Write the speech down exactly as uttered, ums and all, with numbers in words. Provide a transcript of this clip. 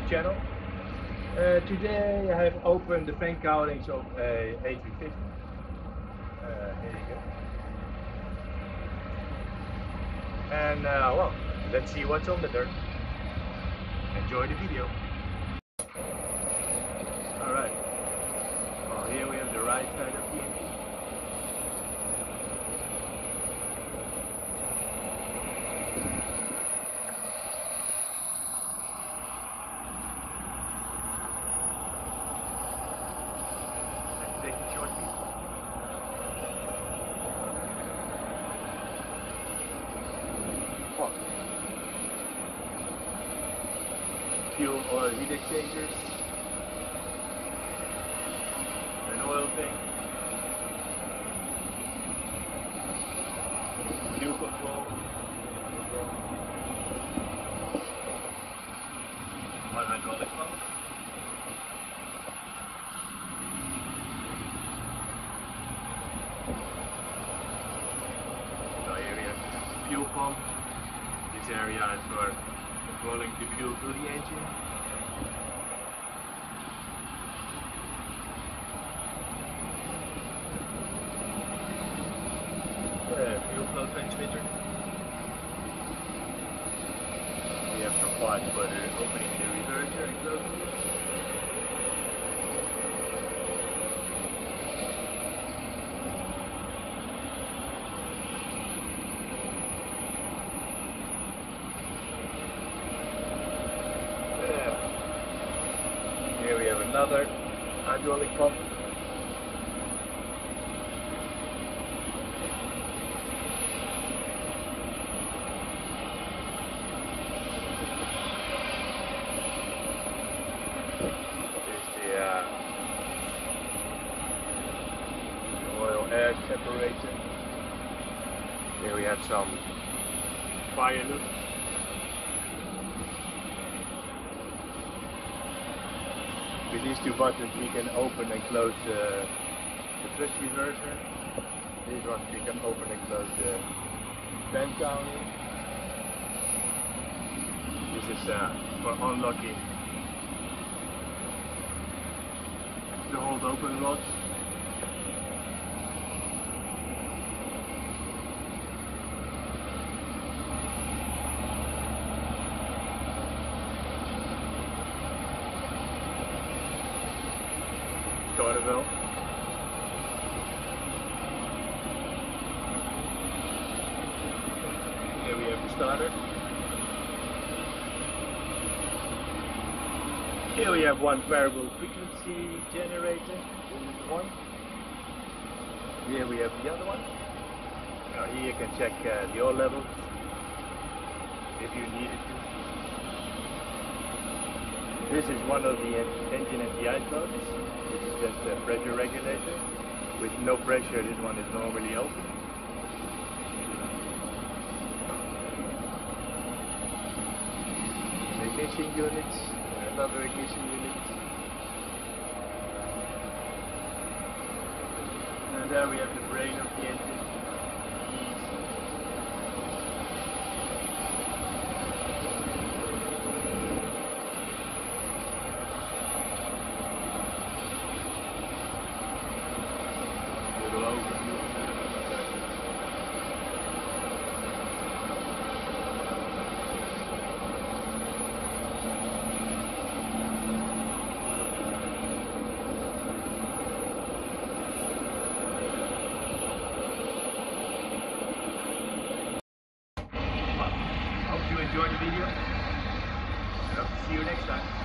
channel. Uh, today I have opened the fan cowlings of a A three fifty. Uh, here you go. And uh, well, let's see what's on the dirt. Enjoy the video. Alright. Well, here we have the right side of the engine. Fuel or heat exchangers, an oil tank, fuel control, one hydraulic pump, so here we have fuel pump. This area is for controlling the fuel to the engine. Uh, fuel flow transmitter. We have some parts for the opening the reverser and closing it. Here we have another hydraulic pump. There's the, uh, the oil air separator. Here we have some fire loops. With these two buttons we can open and close uh, the thrust reverser. These ones we can open and close the fan cowling. This is uh, for unlocking the hold open rods. Starter valve. Here we have the starter. Here we have one variable frequency generator. This is one. Here we have the other one. Now here you can check uh, the oil levels if you needed to. This is one of the engine and the ice modes. This is just a pressure regulator. With no pressure, this one is normally open. The ignition unit, another ignition unit. And there we have the brain of the engine. Hope you enjoyed the video, and hope to see you next time.